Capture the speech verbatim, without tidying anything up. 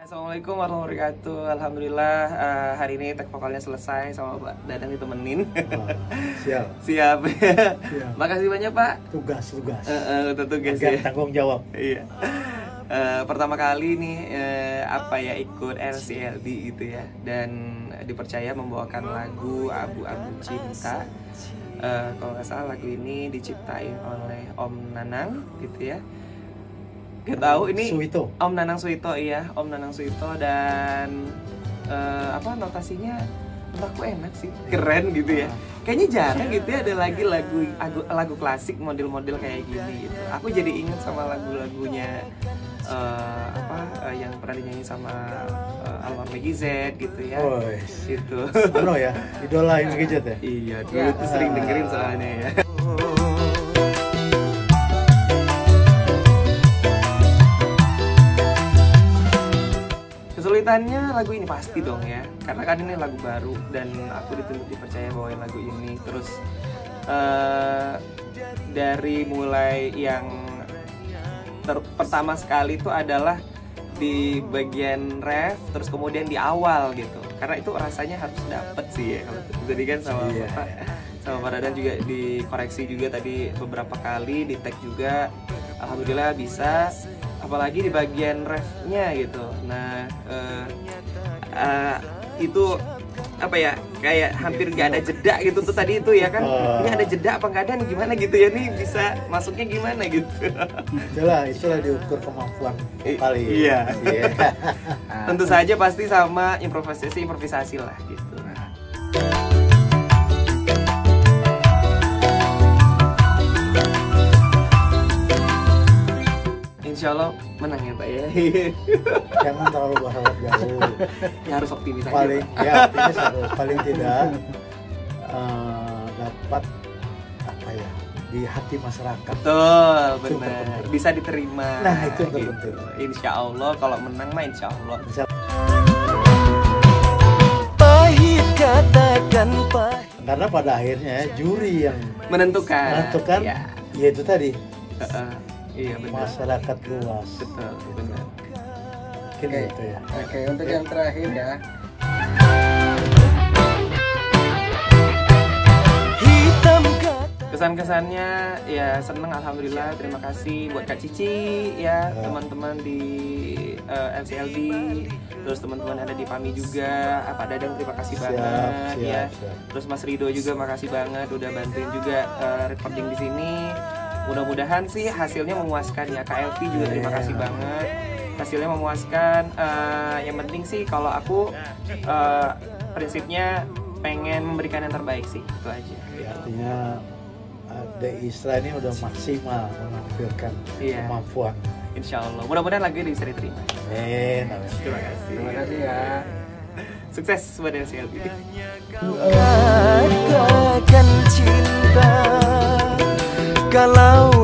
Assalamualaikum warahmatullahi wabarakatuh. Alhamdulillah uh, hari ini tag vokalnya selesai sama Pak Dadang ditemenin. Oh, siap. Siap. Siap. Makasih banyak Pak. Tugas, tugas. Uh, uh, tugas Agar ya. Tanggung jawab. Iya. Uh, pertama kali nih uh, apa ya ikut L C L D gitu ya, dan dipercaya membawakan lagu Abu-Abu Cinta. Uh, kalau nggak salah lagu ini diciptain oleh Om Nanang gitu ya. Gak tahu ini Suwito. Om Nanang Suwito, iya Om Nanang Suwito, dan uh, apa notasinya menurutku enak sih, keren gitu ya. Kayaknya jarang gitu ya ada lagi lagu lagu, lagu klasik model-model kayak gini gitu. Aku jadi ingat sama lagu-lagunya uh, apa uh, yang pernah dinyanyi sama uh, almarhum Meggy Z gitu ya. Oh, gitu. Ano ya, idola Meggy Z ya? Iya, dulu tuh sering dengerin soalnya ya. Kesulitannya lagu ini pasti dong ya, karena kan ini lagu baru dan aku dituntut dipercaya bawain lagu ini. Terus uh, dari mulai yang ter pertama sekali itu adalah di bagian ref, terus kemudian di awal gitu, karena itu rasanya harus dapet sih ya. Kalau tadi kan sama iya. Bapak sama Pak Dadan juga dikoreksi juga tadi beberapa kali, di tag juga, alhamdulillah bisa. Apalagi di bagian refnya gitu. Nah uh, uh, itu apa ya, kayak hampir nggak ada jeda gitu tuh tadi itu ya kan. Uh. Ini ada jeda apa nggak ada nih, gimana gitu ya, nih bisa masuknya gimana gitu. Itulah itulah diukur kemampuan kali. Iya. Yeah. Tentu saja pasti sama improvisasi improvisasi lah gitu. Insya Allah menang ya Pak ya. Jangan terlalu berharap jauh. Ya harus optimis aja. Paling Pak. ya optimis harus, paling tidak uh, dapat apa ya, di hati masyarakat. Betul, benar. Bisa diterima. Nah itu yang gitu. terpenting. Insya Allah kalau menang mah Insya Allah. Insya Pahit katakan pahit. Karena pada akhirnya juri yang menentukan. menentukan, ya, ya itu tadi. Uh, uh. Iya benar. Masyarakat luas. Betul, benar. Mungkin Oke, gitu ya. Oke, untuk yang terakhir ya. Hitam kata. Kesan-kesannya ya seneng, alhamdulillah. Terima kasih buat Kak Cici ya, ya. teman-teman di uh, L C L D, terus teman-teman ada di PAMI juga. Pak Dadang terima kasih Siap, banget siap, ya. siap. Terus Mas Rido juga makasih banget udah bantuin juga uh, recording di sini. Mudah-mudahan sih hasilnya memuaskan ya. K L V juga terima kasih banget, hasilnya memuaskan. Uh, yang penting sih kalau aku uh, prinsipnya pengen memberikan yang terbaik sih, itu aja. Ya, artinya ada Isra ini udah maksimal menampilkan Iya. kemampuan. Insya Allah, mudah-mudahan lagu ini bisa diterima. Amin. Amin. Terima kasih. Terima kasih ya. Sukses buat L C L D. Katakan cinta kalau